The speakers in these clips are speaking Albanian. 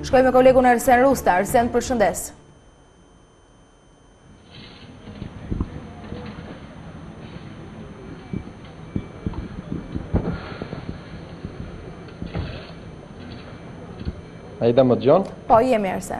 Shkoj me kolegun Arsen Rusta. Arsen, përshëndes. Aida më dëgjon? Po, jemi Arsen.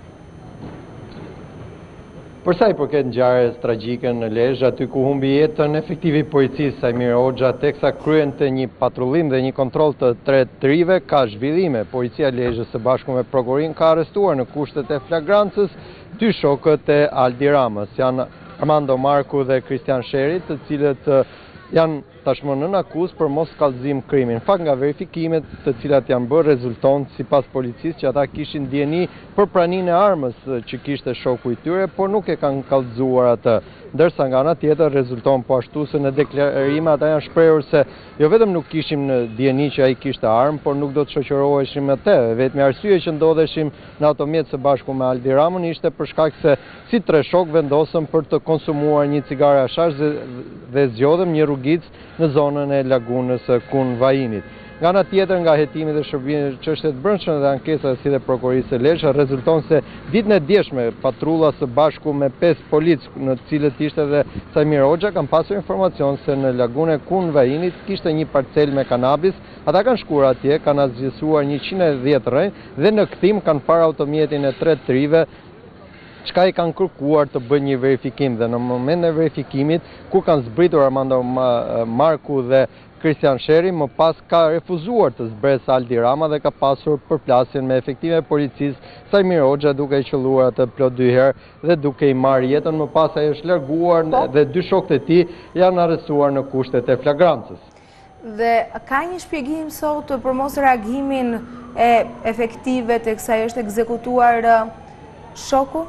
Për sa i përket ngjarjes tragjike në Lezhë, aty ku humbi jetën efektivi policisë Sajmir Hoxha teksa kryente një patrullim dhe një kontroll të tretërive, ka zhvillime. Policia e Lezhës së bashku me prokurin ka arrestuar në kushtet e flagrancës dy shokët e Aldi Ramës, janë Armando Marku dhe Kristian Sheri, të cilët janë tashmë nën akuzë për mos kallëzim krimi. Në fakt, nga verifikimet të cilat janë bërë, rezulton sipas policisë që ata kishin dieni për praninë e armës që kishte shoku i tyre, por nuk e kanë kallëzuar atë. Ndërsa nga ana tjetër rezulton po ashtu se në deklarime ata janë shprehur se jo vetëm nuk kishim në dieni që ai kishte armë, por nuk do të shoqëroheshim me të. Vetëm arsye që ndodheshim në automjet së bashku me Aldi Ramën ishte për shkak se si tre shok vendosëm për të konsumuar një cigare hashash dhe zgjodhëm një rrugicë në zonën e lagunës Kun Vajinit. Nga ana tjetër, nga hetimi dhe shërbimi çështjet brendshme dhe ankesa si dhe prokurisë së Lezhës, rezulton se ditën e djeshme patrulla së bashku me 5 policë, në të cilët ishte edhe Sajmir Hoxha, kanë pasur informacion se në lagunën e Kun Vajinit kishte një parcel me kanabis. Ata kanë shkuar atje, kanë azgjësuar 110 rënjë dhe në kthim kanë parë automjetin e tretërive, çka i kanë kërkuar të bëjnë një verifikim, dhe në moment e verifikimit ku kanë zbritur Armando Marku dhe Kristian Sheri, më pas ka refuzuar të zbresë Aldi Rama dhe ka pasur përplasjen me efektive policisë Sajmir Hoxha, duke i qelluar atë plot 2 herë dhe duke i marrë jetën. Më pas ai është larguar dhe 2 shokët e tij janë arrestuar në kushtet e flagrancës. Dhe ka një shpjegim sot për mos reagimin e efektive teksa është ekzekutuar shoku?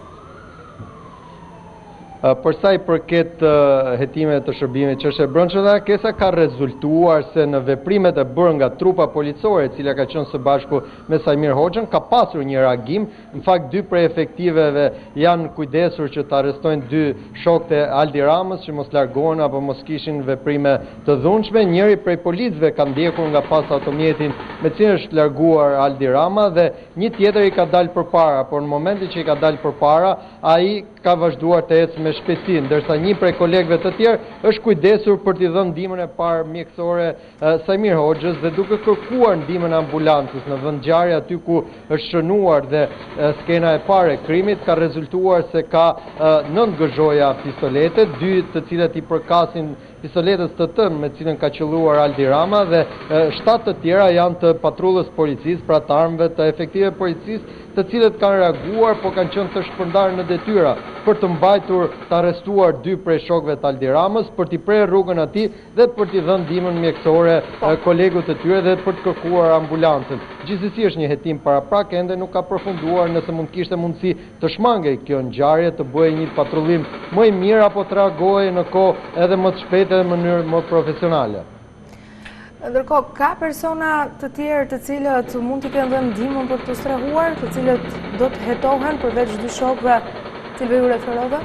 Për sa i përket hetimet të shërbimit çështje brendshme dhe ankesa, ka rezultuar se në veprimet e bërë nga trupa policore, e cila ka qenë së bashku me Sajmir Hoxhën, ka pasur një reagim. Në fakt, 2 prej efektiveve janë kujdesur që të arrestojnë 2 shokët e Aldi Ramës që mos largohen apo mos kishin veprime të dhunshme. Njëri prej policëve ka ndjekur nga pas automjetin me cilin është larguar Aldi Rama dhe një tjetër i ka dalë përpara, por në momentin që i ka dalë përpara, ai ka vazhduar të ecë me shpejtësi, ndërsa një prej kolegëve të tjerë është kujdesur për t'i dhënë ndihmën e parë mjekësore Sajmir Hoxhës dhe duke kërkuar ndihmën e ambulancës në vend ngjarje aty ku është shënuar dhe skena e parë e krimit, ka rezultuar se ka 9 gëzhoja pistolete, 2 të cilat i përkasin pistoletës të tënë me cilën ka qelluar Aldi Rama dhe 7 të tjera janë të patrullës policisë, pra të armëve të efektive policisë, të cilët kanë reaguar, po kanë qenë të shpërndarë në detyra për të mbajtur të arrestuar 2 prej shokëve të Aldi Ramës, për t'i prerë rrugën atij dhe për t'i dhënë ndihmën mjekësore kolegut të tyre dhe për të kërkuar ambulancën. Gjithsesi është një hetim paraprak, ende nuk ka përfunduar nëse mund kishte mundësi të shmangej kjo ngjarje, të bëjë një patrullim më i mirë apo të reagojë në kohë edhe më të shpejtë dhe në mënyrë më profesionale. Ndërkohë, ka persona të tjerë të cilët mund t'i kenë dhënë ndihmën për të strehuar, të cilët do të hetohen përveç 2 shokëve të cilëve ju referove?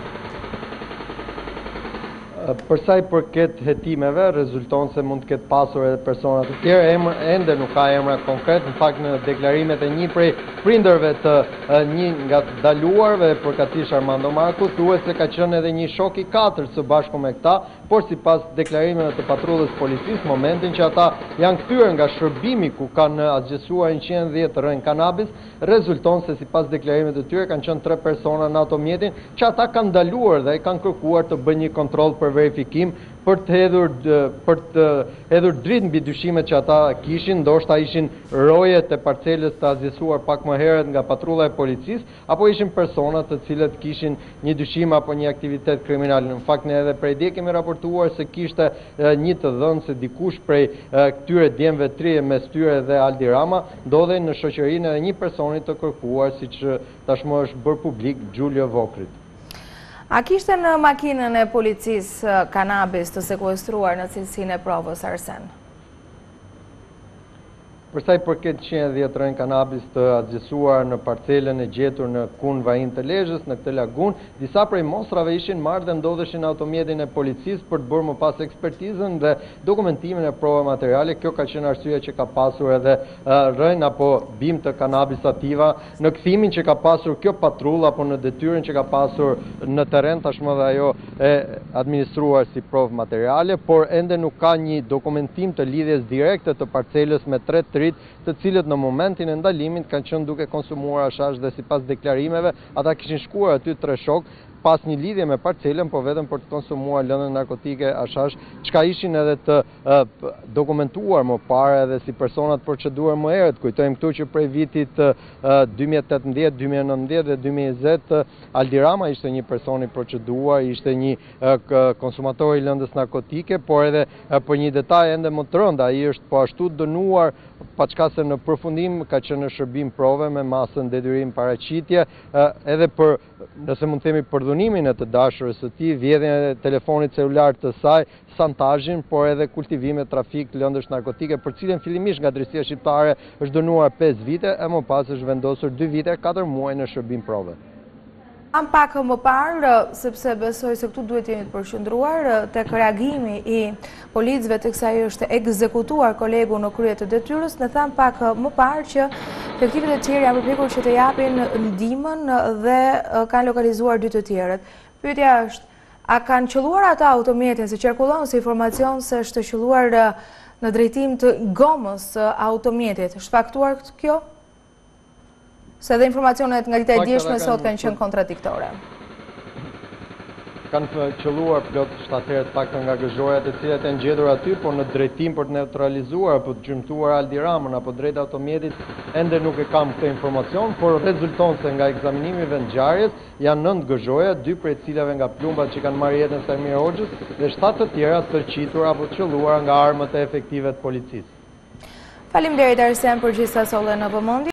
Për sa i përket hetimeve, rezulton se mund të ketë pasur edhe persona të tjerë, ende nuk ka emra konkret. Në fakt, në deklarimet e një prej prindërve të një nga të daluarve, përkatësisht Armando Marku, thuhet se ka qenë edhe një shok i 4 së bashku me këta, por sipas deklarimeve të patrullës policisë, momentin që ata janë kthyer nga shërbimi ku kanë azgjësuar 110 rënjë kanabis, rezulton se sipas deklarimeve të tyre kanë qenë 3 persona në automjetin që ata kanë ndaluar dhe kanë kërkuar të bëjnë një kontroll për verifikim për të hedhur dritë mbi dyshimet që ata kishin, ndoshta ishin roje të parcelës të azgjësuar pak më herët nga patrulla e policisë, apo ishin persona të cilët kishin një dyshim apo një aktivitet kriminal. Në fakt, ne edhe prej dje kemi raportuar se kishte një të dhënë se dikush prej këtyre djemve 3 mes tyre dhe Aldi Rama ndodhej në shoqërinë e një personi të kërkuar, siç tashmë është bërë publik, Giulio Vokrit. A kishte në makinën e policisë kanabis të sekuestruar në cilësinë e provës, Arsen? Për sa i përket 110 kanabis të agjësuar në parcelën e gjetur në Kun Vajin të Lezhës, në këtë lagun, disa prej mostrave ishin marrë dhe ndodheshin në automjetin e policisë për të bërë më pas ekspertizën dhe dokumentimin e prova materiale. Kjo ka qenë arsyeja që ka pasur edhe rënë apo bim të kanabis sativa në kthimin që ka pasur kjo patrull apo në detyrën që ka pasur në terren tashmë dhe ajo e administruar si provë materiale, por ende nuk ka një dokumentim të lidhjes direkte të parcelës me tre të cilët në momentin e ndalimit kanë qenë duke konsumuar hashash dhe sipas deklarimeve ata kishin shkuar aty tre shok pas një lidhje me parcelën, po vetëm për të konsumuar lëndë narkotike hashash, çka ishin edhe të dokumentuar më parë edhe si personat proceduar më herët. Kujtojmë këtu që prej vitit 2018, 2019 dhe 2020 Aldi Rama ishte një person i proceduar, ishte një konsumator i lëndës narkotike, por edhe për një detaj ende më të rënd, ai është po ashtu dënuar pa çka se në përfundim ka qenë në shërbim prove me masën detyrim paraqitje, edhe për, nëse mund të themi, për dhunimin e të dashurës së tij, vjedhjen e telefonit celular të saj, santazhin, por edhe kultivime trafik lëndësh narkotike, për cilën fillimisht nga Drejtësia Shqiptare është dënuar 5 vite e më pas është vendosur 2 vite e 4 muaj në shërbim prove. Am pak më parë, sepse besoj se këtu duhet jemi të përqendruar tek reagimi i policëve teksa ai është ekzekutuar kolegu në krye të detyrës, ne tham pak më parë që efektivet e tjerë janë përpjekur që të japin ndihmën dhe kanë lokalizuar 2 të tjerët. Pyetja është, a kanë qelluar ata automjetin, se qarkullon si informacion se është qelluar në drejtim të gomës automjetit? Është faktuar kjo? Se dhe informacionet nga dita e djeshme sot kanë qenë kontradiktore. Kanë qelluar plot 7 herë pakta nga gëzhojat e cilat janë gjetur aty, por në drejtim për të neutralizuar apo të gjymtuar Aldi Ramën apo drejt automjetit, ende nuk e kam këtë informacion, por rezulton se nga ekzaminimi i vendngjarjes janë 9 gëzhoja, 2 prej cilave nga plumbat që kanë marrë jetën Samir Hoxhës dhe 7 të tjera tërqitur apo qelluar nga armët e efektive të policisë. Faleminderit Arsen për gjithë sa solle në vëmendje.